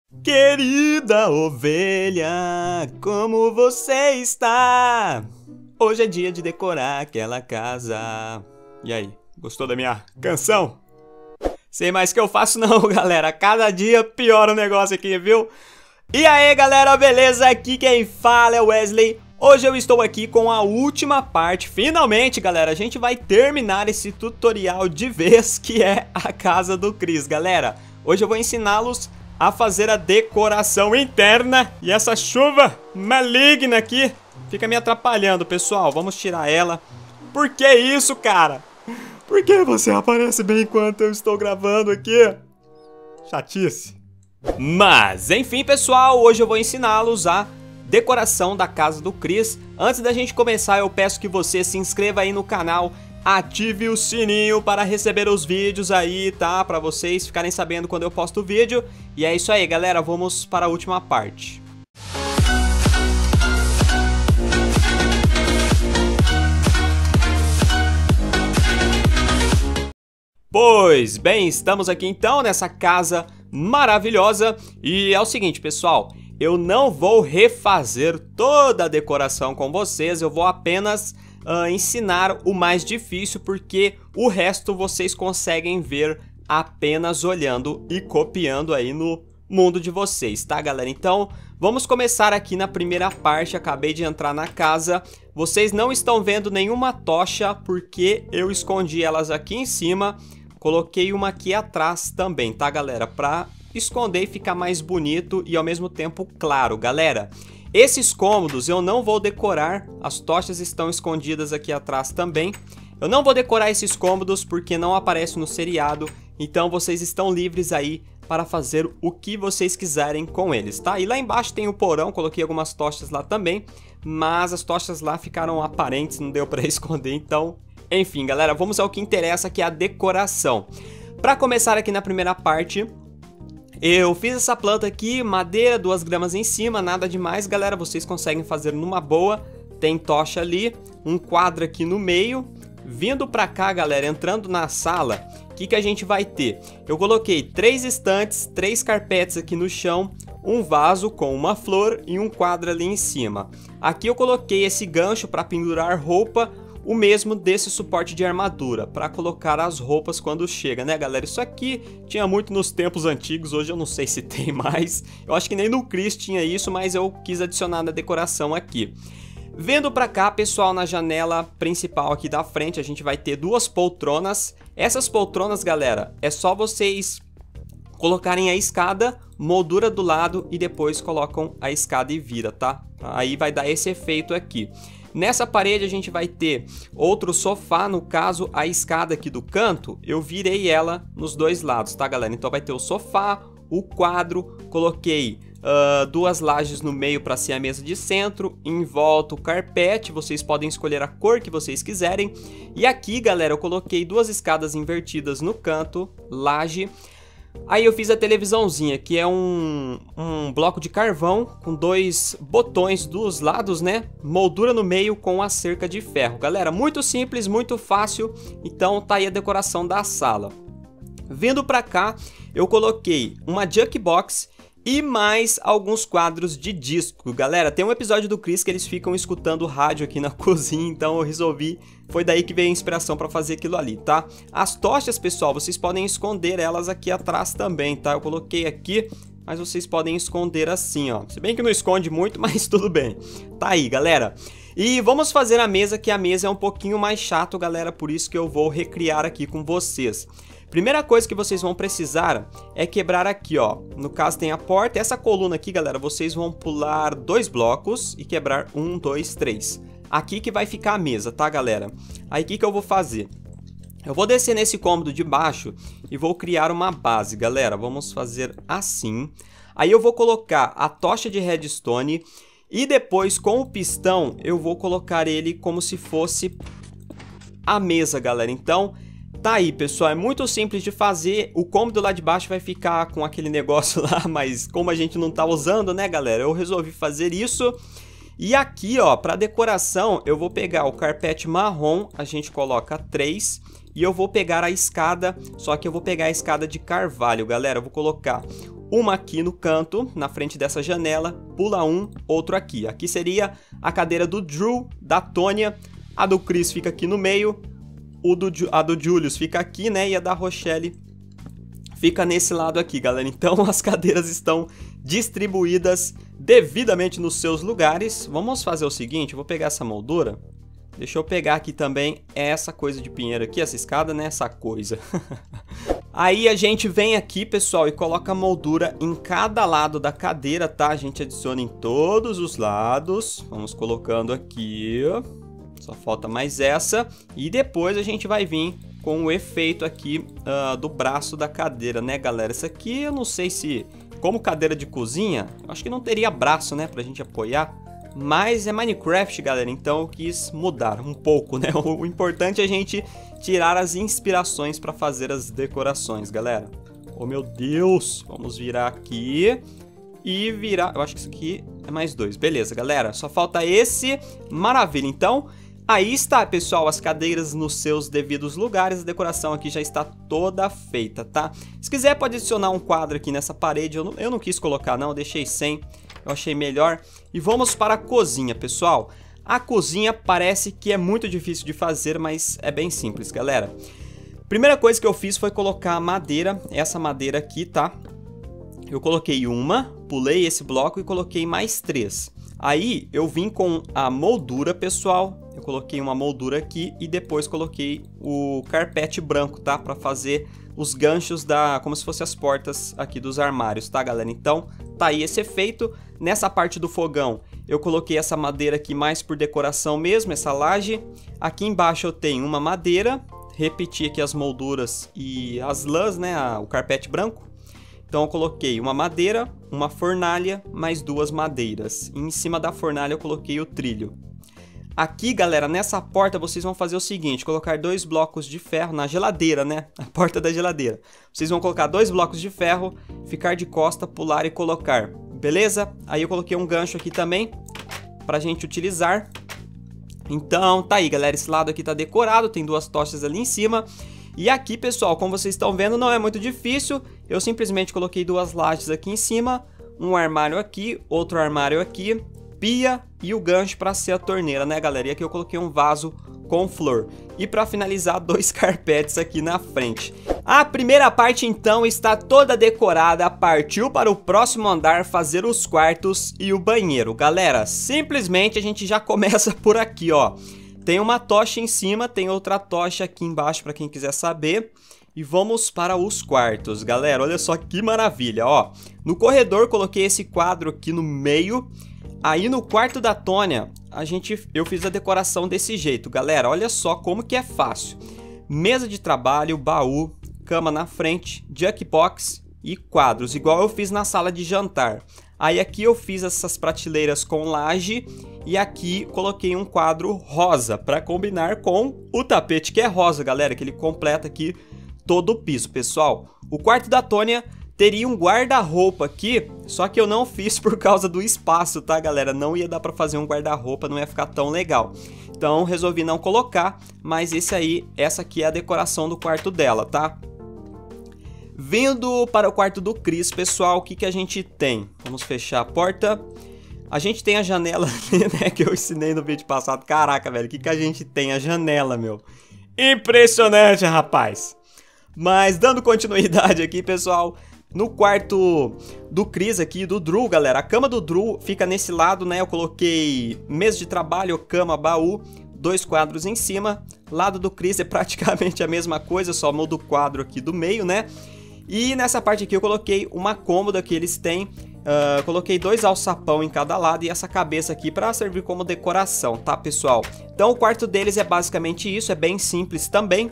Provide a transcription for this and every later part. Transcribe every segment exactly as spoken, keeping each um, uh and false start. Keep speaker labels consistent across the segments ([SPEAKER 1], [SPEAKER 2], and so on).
[SPEAKER 1] Querida ovelha, como você está? Hoje é dia de decorar aquela casa. E aí, gostou da minha canção? Sei mais que eu faço não, galera. Cada dia piora o negócio aqui, viu? E aí, galera, beleza? Aqui quem fala é o Wesley. Hoje eu estou aqui com a última parte. Finalmente, galera, a gente vai terminar esse tutorial de vez, que é a casa do Chris, galera. Hoje eu vou ensiná-los a fazer a decoração interna. E essa chuva maligna aqui fica me atrapalhando, pessoal. Vamos tirar ela. Por que isso, cara? Por que você aparece bem enquanto eu estou gravando aqui? Chatice. Mas, enfim, pessoal, hoje eu vou ensiná-los a decoração da casa do Chris. Antes da gente começar, eu peço que você se inscreva aí no canal, ative o sininho para receber os vídeos aí, tá? Para vocês ficarem sabendo quando eu posto o vídeo. E é isso aí, galera, vamos para a última parte. Pois bem, estamos aqui então nessa casa maravilhosa. E é o seguinte, pessoal, eu não vou refazer toda a decoração com vocês, eu vou apenas uh, ensinar o mais difícil, porque o resto vocês conseguem ver apenas olhando e copiando aí no mundo de vocês, tá, galera? Então, vamos começar aqui na primeira parte. Acabei de entrar na casa. Vocês não estão vendo nenhuma tocha, porque eu escondi elas aqui em cima. Coloquei uma aqui atrás também, tá, galera? Pra esconder e ficar mais bonito e ao mesmo tempo claro, galera. Esses cômodos eu não vou decorar, as tochas estão escondidas aqui atrás também. Eu não vou decorar esses cômodos porque não aparece no seriado, então vocês estão livres aí para fazer o que vocês quiserem com eles, tá? E lá embaixo tem o porão, coloquei algumas tochas lá também, mas as tochas lá ficaram aparentes, não deu para esconder, então... Enfim, galera, vamos ao que interessa, que é a decoração. Para começar aqui na primeira parte, eu fiz essa planta aqui, madeira, duas gramas em cima, nada demais, galera, vocês conseguem fazer numa boa. Tem tocha ali, um quadro aqui no meio. Vindo pra cá, galera, entrando na sala, o que que a gente vai ter? Eu coloquei três estantes, três carpetes aqui no chão, um vaso com uma flor e um quadro ali em cima. Aqui eu coloquei esse gancho para pendurar roupa, o mesmo desse suporte de armadura, para colocar as roupas quando chega, né, galera? Isso aqui tinha muito nos tempos antigos, hoje eu não sei se tem mais. Eu acho que nem no Chris tinha isso, mas eu quis adicionar na decoração aqui. Vendo pra cá, pessoal, na janela principal aqui da frente, a gente vai ter duas poltronas. Essas poltronas, galera, é só vocês colocarem a escada, moldura do lado e depois colocam a escada e vira, tá? Aí vai dar esse efeito aqui. Nessa parede a gente vai ter outro sofá, no caso a escada aqui do canto, eu virei ela nos dois lados, tá, galera? Então vai ter o sofá, o quadro, coloquei uh, duas lajes no meio para ser a mesa de centro, em volta o carpete, vocês podem escolher a cor que vocês quiserem. E aqui, galera, eu coloquei duas escadas invertidas no canto, laje. Aí eu fiz a televisãozinha, que é um, um bloco de carvão com dois botões dos lados, né? Moldura no meio com a cerca de ferro. Galera, muito simples, muito fácil. Então tá aí a decoração da sala. Vindo pra cá, eu coloquei uma jukebox e mais alguns quadros de disco. Galera, tem um episódio do Chris que eles ficam escutando rádio aqui na cozinha, então eu resolvi, foi daí que veio a inspiração para fazer aquilo ali, tá? As tochas, pessoal, vocês podem esconder elas aqui atrás também, tá? Eu coloquei aqui, mas vocês podem esconder assim, ó. Se bem que não esconde muito, mas tudo bem. Tá aí, galera. E vamos fazer a mesa, que a mesa é um pouquinho mais chato, galera, por isso que eu vou recriar aqui com vocês. Primeira coisa que vocês vão precisar é quebrar aqui, ó. No caso tem a porta. Essa coluna aqui, galera, vocês vão pular dois blocos e quebrar um, dois, três. Aqui que vai ficar a mesa, tá, galera? Aí o que que eu vou fazer? Eu vou descer nesse cômodo de baixo e vou criar uma base, galera. Vamos fazer assim. Aí eu vou colocar a tocha de redstone e depois com o pistão eu vou colocar ele como se fosse a mesa, galera. Então... tá aí, pessoal, é muito simples de fazer. O cômodo lá de baixo vai ficar com aquele negócio lá, mas como a gente não tá usando, né, galera, eu resolvi fazer isso. E aqui, ó, para decoração, eu vou pegar o carpete marrom, a gente coloca três. E eu vou pegar a escada, só que eu vou pegar a escada de carvalho, galera. Eu vou colocar uma aqui no canto, na frente dessa janela, pula um, outro aqui. Aqui seria a cadeira do Drew, da Tônia, a do Chris fica aqui no meio, o do, a do Julius fica aqui, né, e a da Rochelle fica nesse lado aqui, galera. Então as cadeiras estão distribuídas devidamente nos seus lugares. Vamos fazer o seguinte, eu vou pegar essa moldura. Deixa eu pegar aqui também essa coisa de pinheiro aqui, essa escada, né? Essa coisa. Aí a gente vem aqui, pessoal, e coloca a moldura em cada lado da cadeira, tá? A gente adiciona em todos os lados. Vamos colocando aqui, ó. Só falta mais essa. E depois a gente vai vir com o efeito aqui uh, do braço da cadeira, né, galera? Essa aqui eu não sei se... Como cadeira de cozinha, eu acho que não teria braço, né, pra gente apoiar. Mas é Minecraft, galera, então eu quis mudar um pouco, né? O importante é a gente tirar as inspirações para fazer as decorações, galera. Oh, meu Deus! Vamos virar aqui e virar... Eu acho que isso aqui é mais dois. Beleza, galera. Só falta esse. Maravilha. Então, aí está, pessoal, as cadeiras nos seus devidos lugares. A decoração aqui já está toda feita, tá? Se quiser, pode adicionar um quadro aqui nessa parede. Eu não, eu não quis colocar, não. Eu deixei sem. Eu achei melhor. E vamos para a cozinha, pessoal. A cozinha parece que é muito difícil de fazer, mas é bem simples, galera. Primeira coisa que eu fiz foi colocar a madeira, essa madeira aqui, tá? Eu coloquei uma, pulei esse bloco e coloquei mais três. Aí eu vim com a moldura, pessoal. Eu coloquei uma moldura aqui e depois coloquei o carpete branco, tá? Para fazer os ganchos da, como se fossem as portas aqui dos armários, tá, galera? Então, tá aí esse efeito. Nessa parte do fogão, eu coloquei essa madeira aqui mais por decoração mesmo, essa laje. Aqui embaixo eu tenho uma madeira, repeti aqui as molduras e as lãs, né, o carpete branco. Então eu coloquei uma madeira, uma fornalha, mais duas madeiras. E em cima da fornalha eu coloquei o trilho. Aqui, galera, nessa porta vocês vão fazer o seguinte, colocar dois blocos de ferro na geladeira, né? A porta da geladeira. Vocês vão colocar dois blocos de ferro, ficar de costa, pular e colocar. Beleza? Aí eu coloquei um gancho aqui também, pra gente utilizar. Então, tá aí, galera. Esse lado aqui tá decorado, tem duas tochas ali em cima. E aqui, pessoal, como vocês estão vendo, não é muito difícil. Eu simplesmente coloquei duas lajes aqui em cima, um armário aqui, outro armário aqui, pia e o gancho para ser a torneira, né, galera? E aqui eu coloquei um vaso com flor. E para finalizar, dois carpetes aqui na frente. A primeira parte, então, está toda decorada. Partiu para o próximo andar fazer os quartos e o banheiro. Galera, simplesmente a gente já começa por aqui, ó. Tem uma tocha em cima, tem outra tocha aqui embaixo para quem quiser saber. E vamos para os quartos, galera. Olha só que maravilha, ó. No corredor, coloquei esse quadro aqui no meio. Aí no quarto da Tônia, a gente, eu fiz a decoração desse jeito, galera. Olha só como que é fácil. Mesa de trabalho, baú, cama na frente, jukebox e quadros, igual eu fiz na sala de jantar. Aí aqui eu fiz essas prateleiras com laje e aqui coloquei um quadro rosa para combinar com o tapete que é rosa, galera, que ele completa aqui todo o piso, pessoal. O quarto da Tônia teria um guarda-roupa aqui, só que eu não fiz por causa do espaço, tá, galera? Não ia dar pra fazer um guarda-roupa, não ia ficar tão legal. Então, resolvi não colocar, mas esse aí, essa aqui é a decoração do quarto dela, tá? Vindo para o quarto do Chris, pessoal, o que que a gente tem? Vamos fechar a porta. A gente tem a janela, né, que eu ensinei no vídeo passado. Caraca, velho, o que que a gente tem? A janela, meu. Impressionante, rapaz! Mas, dando continuidade aqui, pessoal... No quarto do Chris aqui, do Drew, galera, a cama do Drew fica nesse lado, né? Eu coloquei mesa de trabalho, cama, baú, dois quadros em cima. Lado do Chris é praticamente a mesma coisa, só muda o quadro aqui do meio, né? E nessa parte aqui eu coloquei uma cômoda que eles têm. Uh, coloquei dois alçapão em cada lado e essa cabeça aqui para servir como decoração, tá, pessoal? Então o quarto deles é basicamente isso, é bem simples também.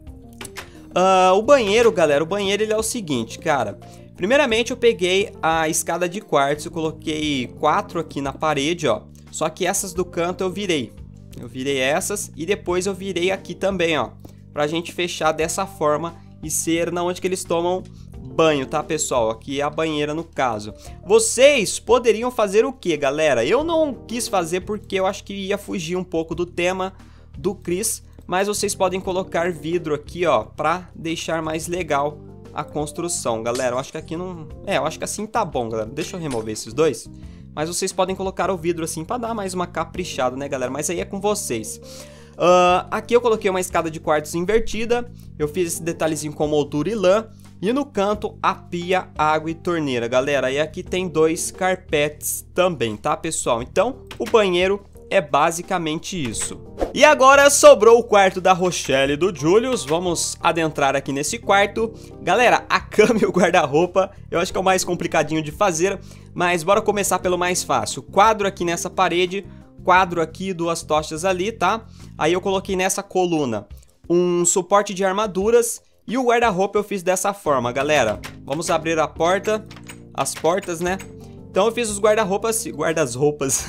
[SPEAKER 1] Uh, o banheiro, galera, o banheiro ele é o seguinte, cara. Primeiramente eu peguei a escada de quartzo, eu coloquei quatro aqui na parede, ó. Só que essas do canto eu virei. Eu virei essas e depois eu virei aqui também, ó. Pra gente fechar dessa forma e ser na onde que eles tomam banho, tá, pessoal? Aqui é a banheira no caso. Vocês poderiam fazer o que, galera? Eu não quis fazer porque eu acho que ia fugir um pouco do tema do Chris. Mas vocês podem colocar vidro aqui, ó, pra deixar mais legal a construção, galera. Eu acho que aqui não... É, eu acho que assim tá bom, galera. Deixa eu remover esses dois. Mas vocês podem colocar o vidro assim pra dar mais uma caprichada, né, galera? Mas aí é com vocês. Uh, aqui eu coloquei uma escada de quartzo invertida. Eu fiz esse detalhezinho com moldura e lã. E no canto, a pia, água e torneira, galera. E aqui tem dois carpetes também, tá, pessoal? Então, o banheiro é basicamente isso. E agora sobrou o quarto da Rochelle e do Julius. Vamos adentrar aqui nesse quarto. Galera, a cama e o guarda-roupa eu acho que é o mais complicadinho de fazer, mas bora começar pelo mais fácil. Quadro aqui nessa parede, quadro aqui, duas tochas ali, tá? Aí eu coloquei nessa coluna um suporte de armaduras e o guarda-roupa eu fiz dessa forma, galera. Vamos abrir a porta, as portas, né? Então eu fiz os guarda-roupas, guardas-roupas...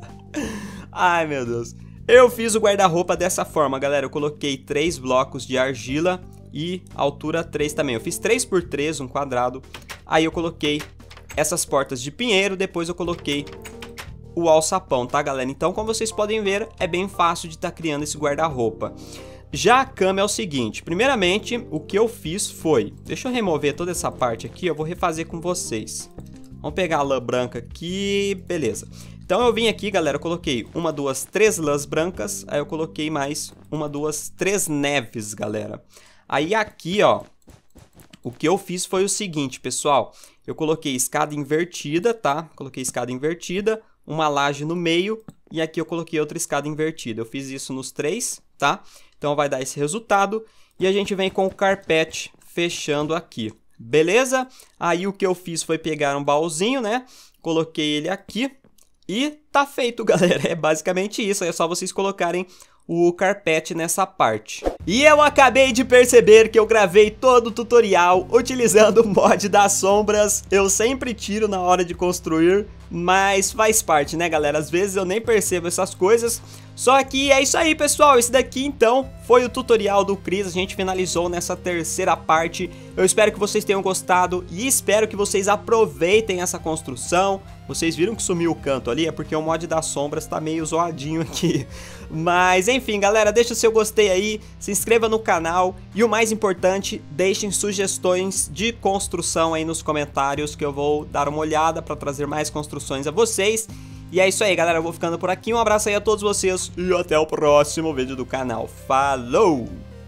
[SPEAKER 1] Ai, meu Deus. Eu fiz o guarda-roupa dessa forma, galera. Eu coloquei três blocos de argila e altura três também. Eu fiz três por três, um quadrado. Aí eu coloquei essas portas de pinheiro. Depois eu coloquei o alçapão, tá, galera? Então, como vocês podem ver, é bem fácil de estar criando esse guarda-roupa. Já a cama é o seguinte. Primeiramente, o que eu fiz foi... Deixa eu remover toda essa parte aqui. Eu vou refazer com vocês. Vamos pegar a lã branca aqui. Beleza. Então eu vim aqui, galera, eu coloquei uma, duas, três lãs brancas, aí eu coloquei mais uma, duas, três neves, galera. Aí aqui, ó, o que eu fiz foi o seguinte, pessoal, eu coloquei escada invertida, tá? Coloquei escada invertida, uma laje no meio e aqui eu coloquei outra escada invertida. Eu fiz isso nos três, tá? Então vai dar esse resultado e a gente vem com o carpete fechando aqui, beleza? Aí o que eu fiz foi pegar um baúzinho, né? Coloquei ele aqui. E tá feito, galera, é basicamente isso, é só vocês colocarem o carpete nessa parte. E eu acabei de perceber que eu gravei todo o tutorial utilizando o mod das sombras. Eu sempre tiro na hora de construir, mas faz parte, né, galera? Às vezes eu nem percebo essas coisas. Só que é isso aí, pessoal. Esse daqui, então, foi o tutorial do Chris. A gente finalizou nessa terceira parte. Eu espero que vocês tenham gostado e espero que vocês aproveitem essa construção. Vocês viram que sumiu o canto ali? É porque o mod das sombras tá meio zoadinho aqui. Mas, enfim, galera, deixa o seu gostei aí, se inscreva no canal e o mais importante, deixem sugestões de construção aí nos comentários que eu vou dar uma olhada para trazer mais construções a vocês. E é isso aí, galera, eu vou ficando por aqui, um abraço aí a todos vocês e até o próximo vídeo do canal. Falou!